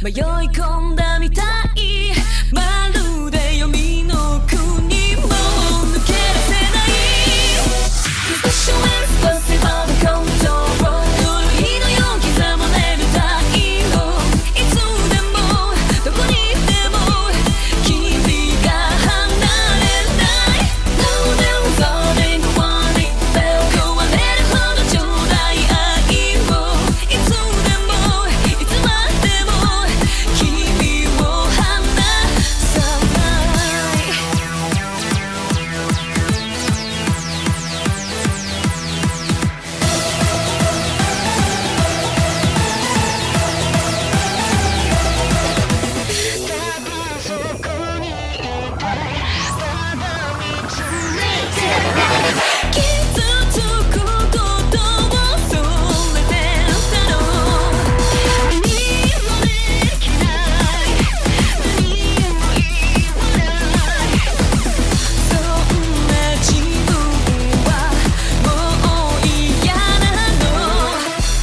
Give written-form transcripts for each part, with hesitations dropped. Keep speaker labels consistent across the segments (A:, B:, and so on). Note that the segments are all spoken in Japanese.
A: 迷い込んだみたい。まるで読みの国も抜け出せない。 Special Impossible Control 狂いのよう刻まれる太陽。いつでもどこにいても君が離れない。 Now there is only one thing that 壊れるほどちょうだい愛を。いつでもいつまでも君を離さない。そこにいたい。ただ見つめて傷つくことを恐れてるだろう。何もできない。何も言わない。そんな自分はもう嫌なの。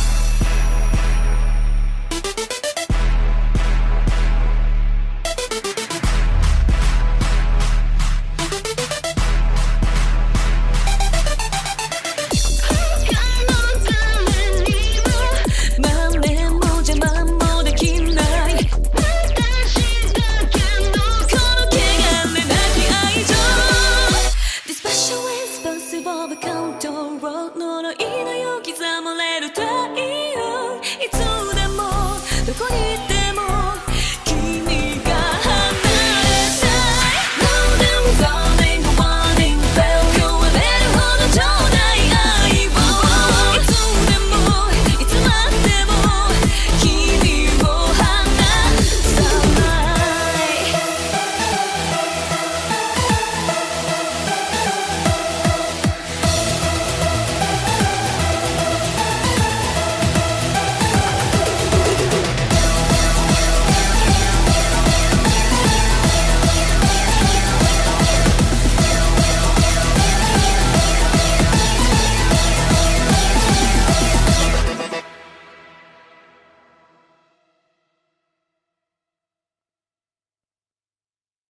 A: 何年も邪魔もできない。私だけのこの汚れなき愛情。 This special responsible control 呪いのよう刻まれる太陽。いつでもどこにいて